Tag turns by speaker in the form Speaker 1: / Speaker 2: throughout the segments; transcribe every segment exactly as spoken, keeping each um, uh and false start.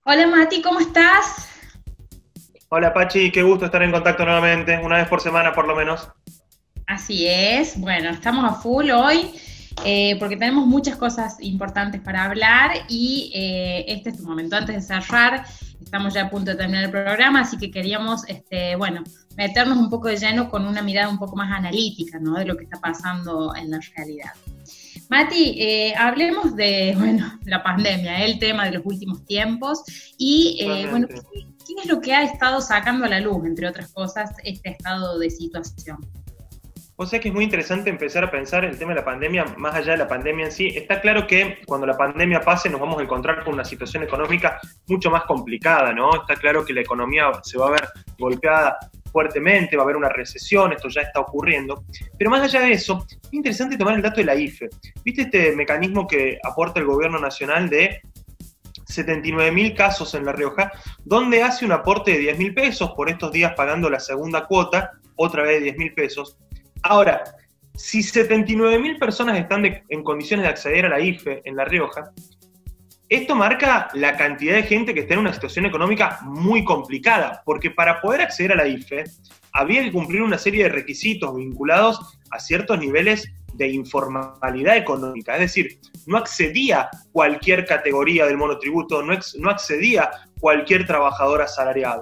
Speaker 1: Hola Mati, ¿cómo estás?
Speaker 2: Hola Pachi, qué gusto estar en contacto nuevamente, una vez por semana por lo menos.
Speaker 1: Así es, bueno, estamos a full hoy eh, porque tenemos muchas cosas importantes para hablar y eh, este es tu momento antes de cerrar. Estamos ya a punto de terminar el programa, así que queríamos, este, bueno, meternos un poco de lleno con una mirada un poco más analítica, ¿no? De lo que está pasando en la realidad. Mati, eh, hablemos de, bueno, la pandemia, el tema de los últimos tiempos y, eh, bueno,
Speaker 2: Totalmente.
Speaker 1: ¿qué es lo que ha estado sacando a la luz, entre otras cosas, este estado de situación?
Speaker 2: O sea que es muy interesante empezar a pensar el tema de la pandemia, más allá de la pandemia en sí. Está claro que cuando la pandemia pase nos vamos a encontrar con una situación económica mucho más complicada, ¿no? Está claro que la economía se va a ver golpeada fuertemente, va a haber una recesión, esto ya está ocurriendo. Pero más allá de eso, es interesante tomar el dato de la I F E. ¿Viste este mecanismo que aporta el gobierno nacional de setenta y nueve mil casos en La Rioja, donde hace un aporte de diez mil pesos por estos días pagando la segunda cuota, otra vez diez mil pesos? Ahora, si setenta y nueve mil personas están de, en condiciones de acceder a la I F E en La Rioja, esto marca la cantidad de gente que está en una situación económica muy complicada, porque para poder acceder a la I F E había que cumplir una serie de requisitos vinculados a ciertos niveles de informalidad económica, es decir, no accedía cualquier categoría del monotributo, no, ex, no accedía cualquier trabajador asalariado.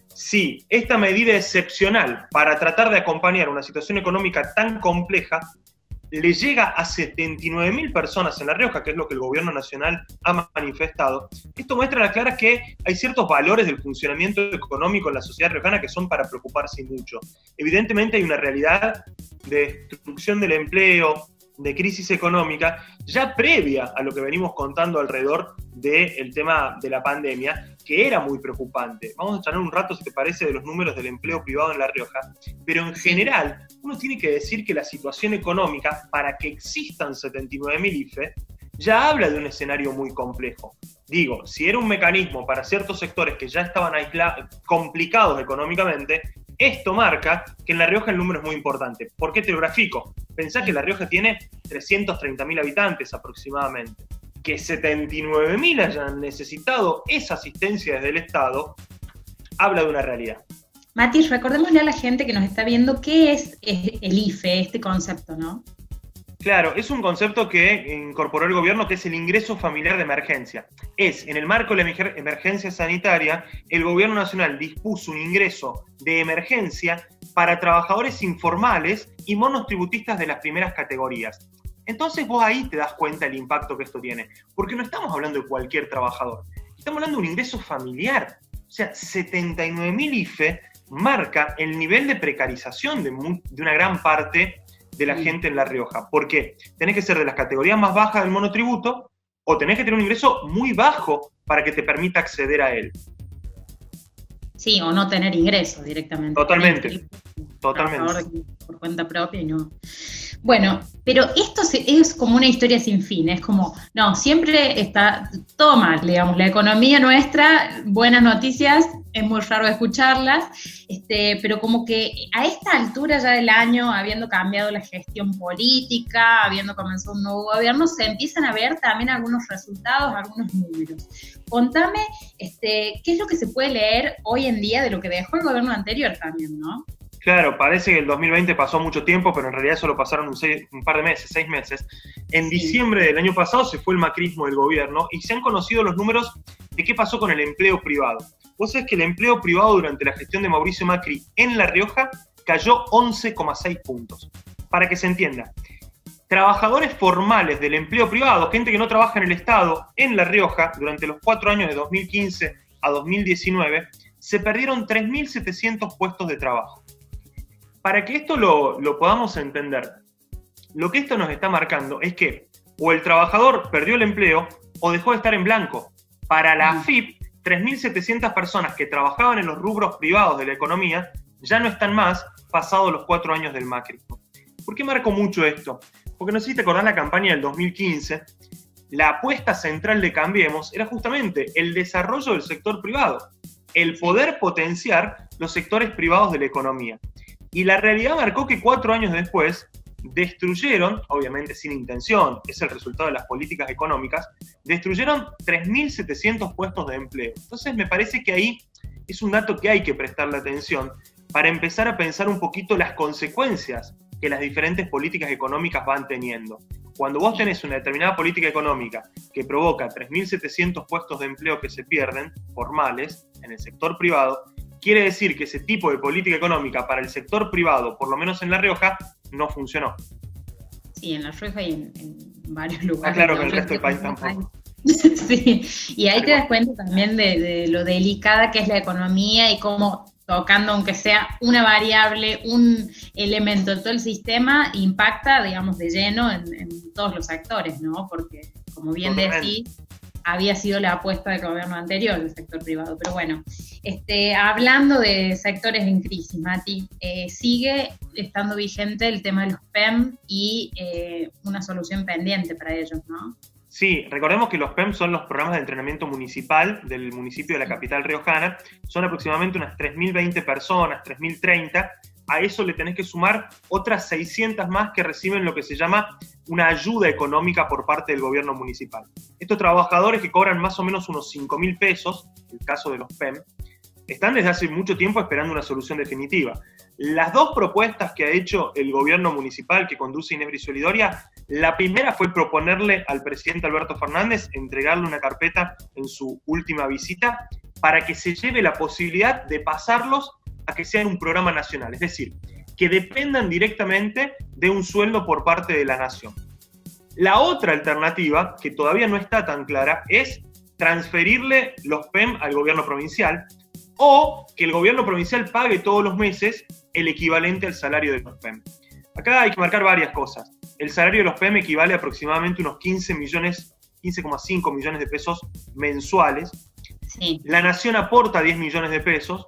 Speaker 2: Si esta medida excepcional para tratar de acompañar una situación económica tan compleja le llega a setenta y nueve mil personas en La Rioja, que es lo que el gobierno nacional ha manifestado, esto muestra a la clara que hay ciertos valores del funcionamiento económico en la sociedad riojana que son para preocuparse mucho. Evidentemente hay una realidad de destrucción del empleo, de crisis económica, ya previa a lo que venimos contando alrededor del tema de la pandemia, que era muy preocupante. Vamos a charlar un rato, si te parece, de los números del empleo privado en La Rioja, pero en general uno tiene que decir que la situación económica, para que existan setenta y nueve mil I F E, ya habla de un escenario muy complejo. Digo, si era un mecanismo para ciertos sectores que ya estaban aislados, complicados económicamente, esto marca que en La Rioja el número es muy importante. ¿Por qué te lo grafico? Pensá que La Rioja tiene trescientos treinta mil habitantes aproximadamente. Que setenta y nueve mil hayan necesitado esa asistencia desde el Estado, habla de una realidad.
Speaker 1: Mati, recordémosle a la gente que nos está viendo qué es el I F E, este concepto, ¿no?
Speaker 2: Claro, es un concepto que incorporó el gobierno, que es el ingreso familiar de emergencia. Es, en el marco de la emergencia sanitaria, el gobierno nacional dispuso un ingreso de emergencia para trabajadores informales y monotributistas de las primeras categorías. Entonces vos ahí te das cuenta del impacto que esto tiene, porque no estamos hablando de cualquier trabajador, estamos hablando de un ingreso familiar. O sea, setenta y nueve mil I F E marca el nivel de precarización de, de una gran parte de la gente en La Rioja. ¿Por qué? Tenés que ser de las categorías más bajas del monotributo o tenés que tener un ingreso muy bajo para que te permita acceder a él.
Speaker 1: Sí, o no tener ingresos directamente.
Speaker 2: Totalmente, totalmente.
Speaker 1: Por cuenta propia y no. Bueno, pero esto es como una historia sin fin, es como, no, siempre está todo mal, digamos, la economía nuestra, buenas noticias, es muy raro escucharlas, este, pero como que a esta altura ya del año, habiendo cambiado la gestión política, habiendo comenzado un nuevo gobierno, se empiezan a ver también algunos resultados, algunos números. Contame, este, ¿qué es lo que se puede leer hoy en día de lo que dejó el gobierno anterior también, ¿no?
Speaker 2: Claro, parece que el dos mil veinte pasó mucho tiempo, pero en realidad solo pasaron un, seis, un par de meses, seis meses. En sí. Diciembre del año pasado se fue el macrismo del gobierno y se han conocido los números de qué pasó con el empleo privado. Vos sabés que el empleo privado durante la gestión de Mauricio Macri en La Rioja cayó once coma seis puntos. Para que se entienda, trabajadores formales del empleo privado, gente que no trabaja en el Estado, en La Rioja, durante los cuatro años de dos mil quince a dos mil diecinueve, se perdieron tres mil setecientos puestos de trabajo. Para que esto lo, lo podamos entender, lo que esto nos está marcando es que o el trabajador perdió el empleo o dejó de estar en blanco. Para la A F I P, tres mil setecientas personas que trabajaban en los rubros privados de la economía ya no están más pasados los cuatro años del macrismo. ¿Por qué marco mucho esto? Porque no sé si te acordás la campaña del dos mil quince, la apuesta central de Cambiemos era justamente el desarrollo del sector privado, el poder potenciar los sectores privados de la economía. Y la realidad marcó que cuatro años después, destruyeron, obviamente sin intención, es el resultado de las políticas económicas, destruyeron tres mil setecientos puestos de empleo. Entonces me parece que ahí es un dato que hay que prestarle atención para empezar a pensar un poquito las consecuencias que las diferentes políticas económicas van teniendo. Cuando vos tenés una determinada política económica que provoca tres mil setecientos puestos de empleo que se pierden, formales, en el sector privado, quiere decir que ese tipo de política económica para el sector privado, por lo menos en La Rioja, no funcionó.
Speaker 1: Sí, en La Rioja y en, en varios lugares.
Speaker 2: Ah, claro que en el resto del país tampoco.
Speaker 1: Sí, y ahí te das cuenta también de, de lo delicada que es la economía y cómo tocando aunque sea una variable, un elemento de todo el sistema, impacta, digamos, de lleno en, en todos los actores, ¿no? Porque, como bien decís, había sido la apuesta del gobierno anterior, del sector privado. Pero bueno, este, hablando de sectores en crisis, Mati, eh, sigue estando vigente el tema de los P E M y eh, una solución pendiente para ellos, ¿no?
Speaker 2: Sí, recordemos que los P E M son los programas de entrenamiento municipal del municipio de la capital riojana, son aproximadamente unas tres mil veinte personas, tres mil treinta, a eso le tenés que sumar otras seiscientas más que reciben lo que se llama una ayuda económica por parte del gobierno municipal. Estos trabajadores que cobran más o menos unos cinco mil pesos, en el caso de los P E M, están desde hace mucho tiempo esperando una solución definitiva. Las dos propuestas que ha hecho el gobierno municipal que conduce Inés Brizuela y Doria, la primera fue proponerle al presidente Alberto Fernández entregarle una carpeta en su última visita para que se lleve la posibilidad de pasarlos a que sean un programa nacional, es decir, que dependan directamente de un sueldo por parte de la nación. La otra alternativa, que todavía no está tan clara, es transferirle los P E M al gobierno provincial o que el gobierno provincial pague todos los meses el equivalente al salario de los P E M. Acá hay que marcar varias cosas. El salario de los P E M equivale a aproximadamente unos quince millones, quince coma cinco millones de pesos mensuales.
Speaker 1: Sí.
Speaker 2: La nación aporta diez millones de pesos,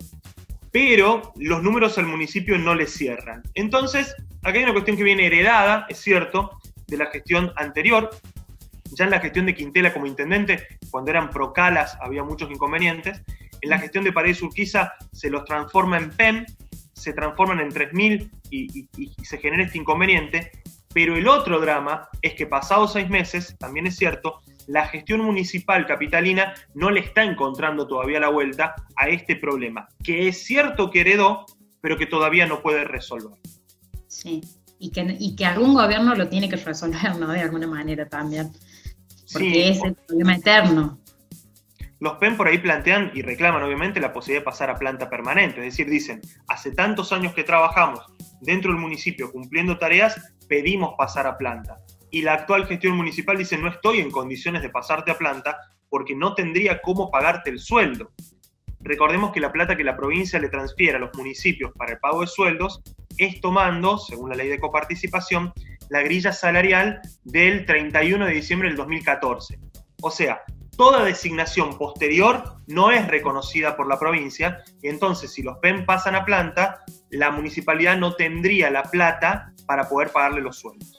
Speaker 2: pero los números al municipio no le cierran. Entonces, acá hay una cuestión que viene heredada, es cierto, de la gestión anterior. Ya en la gestión de Quintela como intendente, cuando eran procalas había muchos inconvenientes. En la gestión de Paredes Urquiza se los transforma en P E M, se transforman en tres mil y, y, y se genera este inconveniente. Pero el otro drama es que pasados seis meses, también es cierto, la gestión municipal capitalina no le está encontrando todavía la vuelta a este problema, que es cierto que heredó, pero que todavía no puede resolver.
Speaker 1: Sí, y que, y que algún gobierno lo tiene que resolver, ¿no? De alguna manera también, porque sí, es el problema eterno.
Speaker 2: Los P E M por ahí plantean y reclaman obviamente la posibilidad de pasar a planta permanente, es decir, dicen, hace tantos años que trabajamos dentro del municipio cumpliendo tareas, pedimos pasar a planta. Y la actual gestión municipal dice, no estoy en condiciones de pasarte a planta porque no tendría cómo pagarte el sueldo. Recordemos que la plata que la provincia le transfiere a los municipios para el pago de sueldos es tomando, según la ley de coparticipación, la grilla salarial del treinta y uno de diciembre del dos mil catorce. O sea, toda designación posterior no es reconocida por la provincia y entonces si los P E M pasan a planta, la municipalidad no tendría la plata para poder pagarle los sueldos.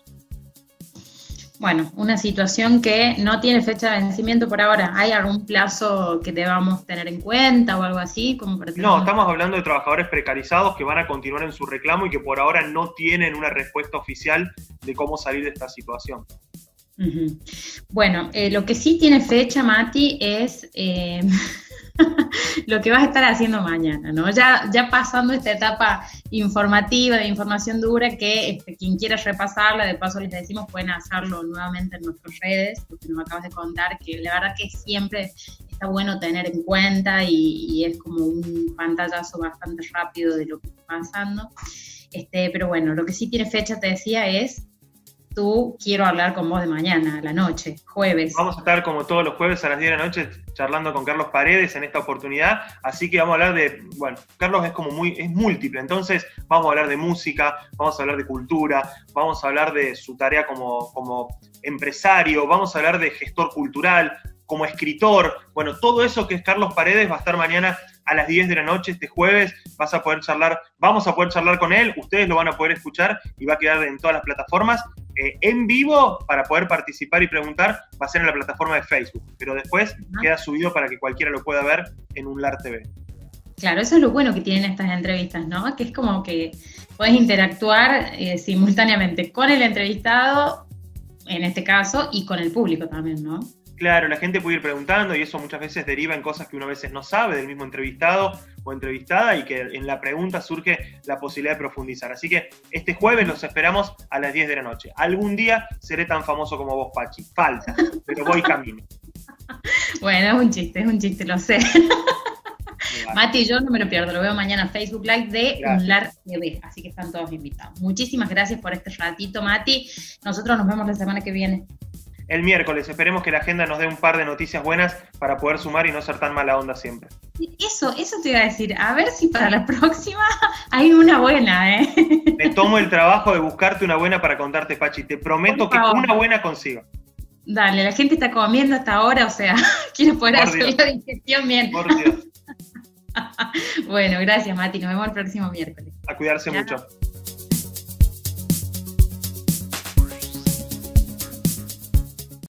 Speaker 1: Bueno, una situación que no tiene fecha de vencimiento por ahora. ¿Hay algún plazo que debamos tener en cuenta o algo así? Como para
Speaker 2: no, estamos hablando de trabajadores precarizados que van a continuar en su reclamo y que por ahora no tienen una respuesta oficial de cómo salir de esta situación.
Speaker 1: Uh-huh. Bueno, eh, lo que sí tiene fecha, Mati, es eh, lo que vas a estar haciendo mañana, ¿no? Ya, ya pasando esta etapa informativa, de información dura, que este, quien quiera repasarla, de paso les decimos, pueden hacerlo nuevamente en nuestras redes, porque nos acabas de contar, que la verdad que siempre está bueno tener en cuenta y, y es como un pantallazo bastante rápido de lo que está pasando. Este, pero bueno, lo que sí tiene fecha, te decía, es tú quiero hablar con vos de mañana, a la noche, jueves.
Speaker 2: Vamos a estar como todos los jueves a las diez de la noche charlando con Carlos Paredes en esta oportunidad, así que vamos a hablar de, bueno, Carlos es como muy, es múltiple, entonces vamos a hablar de música, vamos a hablar de cultura, vamos a hablar de su tarea como, como empresario, vamos a hablar de gestor cultural, como escritor, bueno, todo eso que es Carlos Paredes va a estar mañana a las diez de la noche, este jueves, vas a poder charlar, vamos a poder charlar con él, ustedes lo van a poder escuchar y va a quedar en todas las plataformas. Eh, en vivo, para poder participar y preguntar, va a ser en la plataforma de Facebook, pero después uh-huh. queda subido para que cualquiera lo pueda ver en Unlar T V.
Speaker 1: Claro, eso es lo bueno que tienen estas entrevistas, ¿no? Que es como que podés interactuar eh, simultáneamente con el entrevistado, en este caso, y con el público también, ¿no?
Speaker 2: Claro, la gente puede ir preguntando y eso muchas veces deriva en cosas que uno a veces no sabe del mismo entrevistado o entrevistada y que en la pregunta surge la posibilidad de profundizar. Así que este jueves los esperamos a las diez de la noche. Algún día seré tan famoso como vos, Pachi. Falta, pero voy camino.
Speaker 1: Bueno, es un chiste, es un chiste, lo sé. Mati, yo no me lo pierdo, lo veo mañana en Facebook Live de Unlar T V, así que están todos invitados. Muchísimas gracias por este ratito, Mati. Nosotros nos vemos la semana que viene.
Speaker 2: El miércoles, esperemos que la agenda nos dé un par de noticias buenas para poder sumar y no ser tan mala onda siempre.
Speaker 1: Eso, eso te iba a decir, a ver si para la próxima hay una buena, ¿eh?
Speaker 2: Me tomo el trabajo de buscarte una buena para contarte, Pachi, te prometo que una buena consigo.
Speaker 1: Dale, la gente está comiendo hasta ahora, o sea, quiero poder
Speaker 2: Por
Speaker 1: hacer
Speaker 2: Dios.
Speaker 1: la digestión bien.
Speaker 2: Por Dios.
Speaker 1: Bueno, gracias, Mati, nos vemos el próximo miércoles.
Speaker 2: A cuidarse
Speaker 1: Chao.
Speaker 2: mucho.